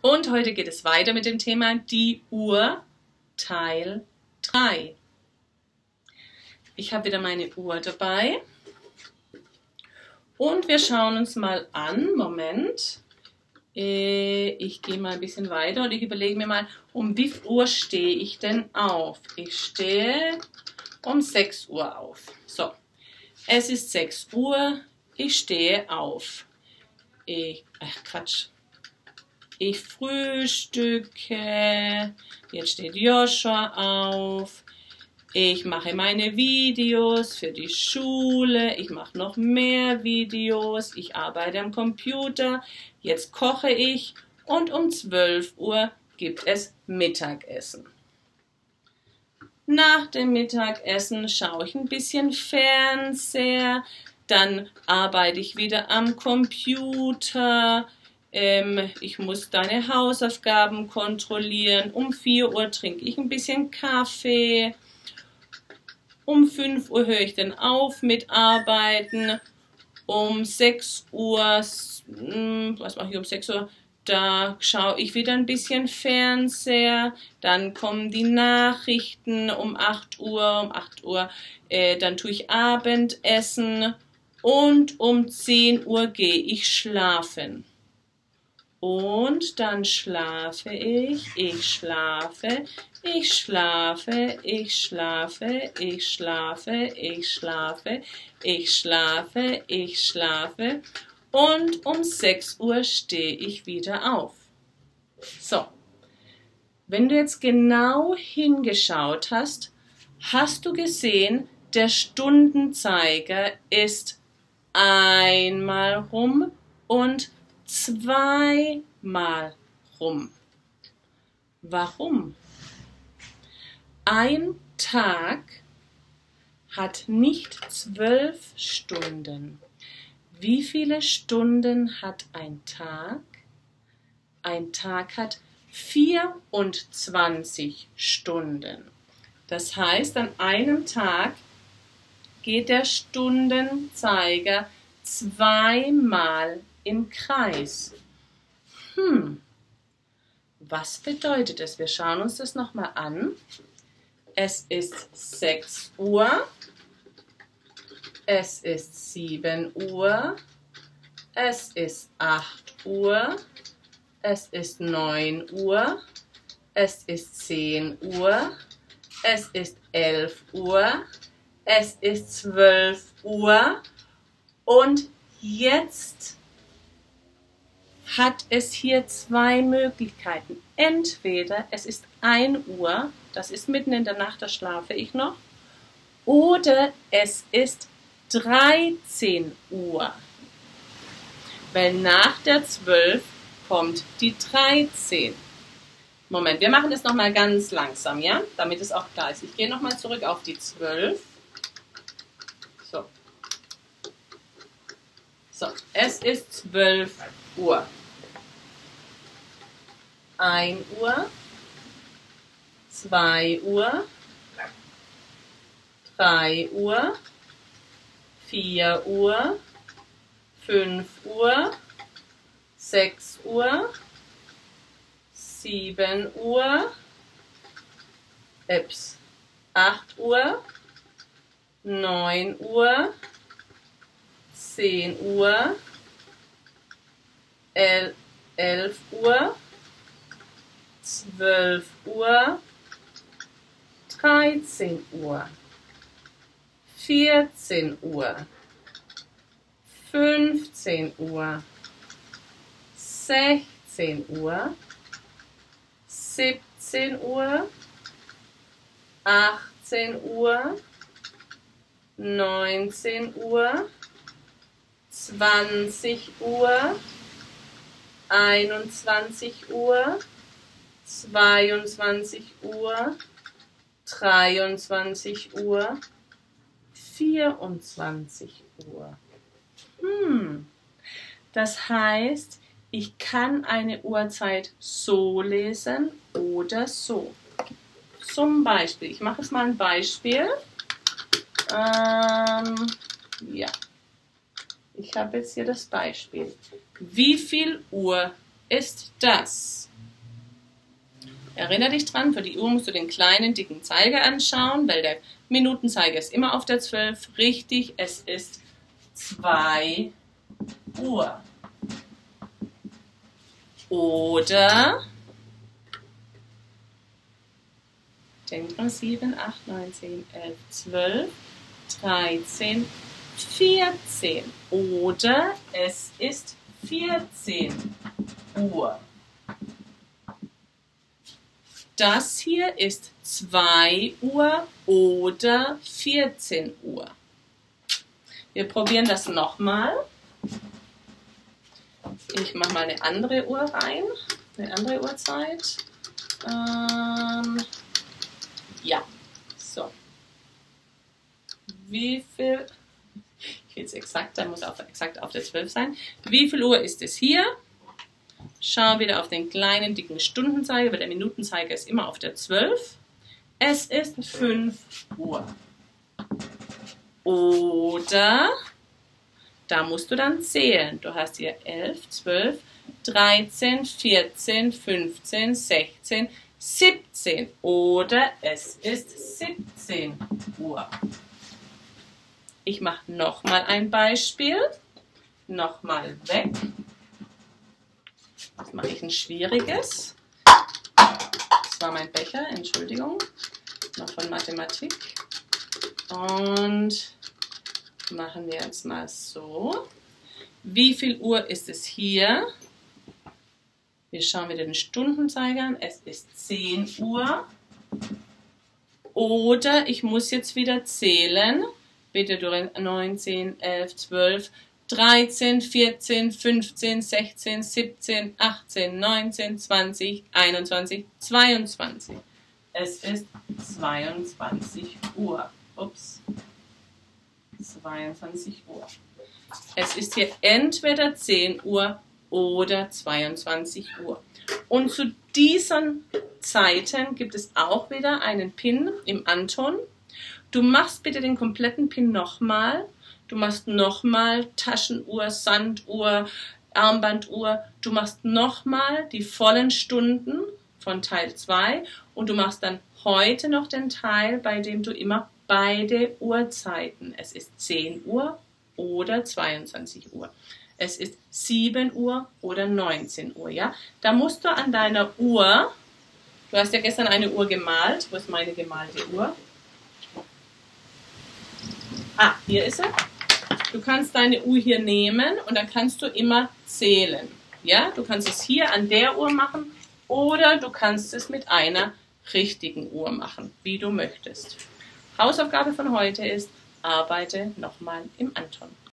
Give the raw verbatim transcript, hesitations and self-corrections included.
Und heute geht es weiter mit dem Thema die Uhr Teil drei. Ich habe wieder meine Uhr dabei und wir schauen uns mal an. Moment, ich gehe mal ein bisschen weiter und ich überlege mir mal, um wie viel Uhr stehe ich denn auf? Ich stehe um sechs Uhr auf. So, es ist sechs Uhr, ich stehe auf. Ich, ach Quatsch. Ich frühstücke, jetzt steht Joshua auf, ich mache meine Videos für die Schule, ich mache noch mehr Videos, ich arbeite am Computer, jetzt koche ich und um zwölf Uhr gibt es Mittagessen. Nach dem Mittagessen schaue ich ein bisschen Fernseher, dann arbeite ich wieder am Computer. Ich muss deine Hausaufgaben kontrollieren. Um vier Uhr trinke ich ein bisschen Kaffee. Um fünf Uhr höre ich dann auf mit Arbeiten. Um sechs Uhr, was mache ich um sechs Uhr? Da schaue ich wieder ein bisschen Fernseher. Dann kommen die Nachrichten um acht Uhr. Um acht Uhr, äh, dann tue ich Abendessen. Und um zehn Uhr gehe ich schlafen. Und dann schlafe ich, ich schlafe, ich schlafe, ich schlafe, ich schlafe, ich schlafe, ich schlafe, ich schlafe und um sechs Uhr stehe ich wieder auf. So, wenn du jetzt genau hingeschaut hast, hast du gesehen, der Stundenzeiger ist einmal rum und zweimal rum. Warum? Ein Tag hat nicht zwölf Stunden. Wie viele Stunden hat ein Tag? Ein Tag hat vierundzwanzig Stunden. Das heißt, an einem Tag geht der Stundenzeiger zweimal im Kreis. Hm, was bedeutet das? Wir schauen uns das nochmal an. Es ist sechs Uhr, es ist sieben Uhr, es ist acht Uhr, es ist neun Uhr, es ist zehn Uhr, es ist elf Uhr, es ist zwölf Uhr und jetzt hat es hier zwei Möglichkeiten. Entweder es ist ein Uhr, das ist mitten in der Nacht, da schlafe ich noch, oder es ist dreizehn Uhr, weil nach der zwölf kommt die dreizehn. Moment, wir machen das nochmal ganz langsam, ja, damit es auch klar ist. Ich gehe nochmal zurück auf die zwölf. So. So, es ist zwölf Uhr. ein Uhr, zwei Uhr, drei Uhr, vier Uhr, fünf Uhr, sechs Uhr, sieben Uhr, ups, acht Uhr, neun Uhr, zehn Uhr, elf Uhr, zwölf Uhr, dreizehn Uhr, vierzehn Uhr, fünfzehn Uhr, sechzehn Uhr, siebzehn Uhr, achtzehn Uhr, neunzehn Uhr, zwanzig Uhr, einundzwanzig Uhr, zweiundzwanzig Uhr, dreiundzwanzig Uhr, vierundzwanzig Uhr. Hm, das heißt, ich kann eine Uhrzeit so lesen oder so. Zum Beispiel, ich mache jetzt mal ein Beispiel. Ähm, ja, ich habe jetzt hier das Beispiel. Wie viel Uhr ist das? Erinnere dich dran, für die Uhr musst du den kleinen, dicken Zeiger anschauen, weil der Minutenzeiger ist immer auf der zwölf. Richtig, es ist zwei Uhr. Oder denk dran, sieben, acht, neun, zehn, elf, zwölf, dreizehn, vierzehn. Oder es ist vierzehn Uhr. Das hier ist zwei Uhr oder vierzehn Uhr. Wir probieren das nochmal. Ich mache mal eine andere Uhr rein, eine andere Uhrzeit. Ähm, ja, so. Wie viel, ich will es exakt, da muss auch exakt auf der zwölf sein. Wie viel Uhr ist es hier? Schau wieder auf den kleinen, dicken Stundenzeiger, weil der Minutenzeiger ist immer auf der zwölf. Es ist fünf Uhr. Oder, da musst du dann zählen. Du hast hier elf, zwölf, dreizehn, vierzehn, fünfzehn, sechzehn, siebzehn. Oder es ist siebzehn Uhr. Ich mache nochmal ein Beispiel. Nochmal weg. Jetzt mache ich ein schwieriges. Das war mein Becher, Entschuldigung. Noch von Mathematik. Und machen wir jetzt mal so. Wie viel Uhr ist es hier? Wir schauen wieder den Stundenzeiger an. Es ist zehn Uhr. Oder ich muss jetzt wieder zählen. Bitte durch neun, zehn, elf, zwölf, dreizehn, vierzehn, fünfzehn, sechzehn, siebzehn, achtzehn, neunzehn, zwanzig, einundzwanzig, zweiundzwanzig. Es ist zweiundzwanzig Uhr. Ups. zweiundzwanzig Uhr. Es ist hier entweder zehn Uhr oder zweiundzwanzig Uhr. Und zu diesen Zeiten gibt es auch wieder einen Pin im Anton. Du machst bitte den kompletten Pin nochmal. Du machst nochmal Taschenuhr, Sanduhr, Armbanduhr. Du machst nochmal die vollen Stunden von Teil zwei und du machst dann heute noch den Teil, bei dem du immer beide Uhrzeiten, es ist zehn Uhr oder zweiundzwanzig Uhr, es ist sieben Uhr oder neunzehn Uhr, ja? Da musst du an deiner Uhr, du hast ja gestern eine Uhr gemalt, wo ist meine gemalte Uhr? Ah, hier ist sie. Du kannst deine Uhr hier nehmen und dann kannst du immer zählen. Ja, du kannst es hier an der Uhr machen oder du kannst es mit einer richtigen Uhr machen, wie du möchtest. Hausaufgabe von heute ist, arbeite nochmal im Anton.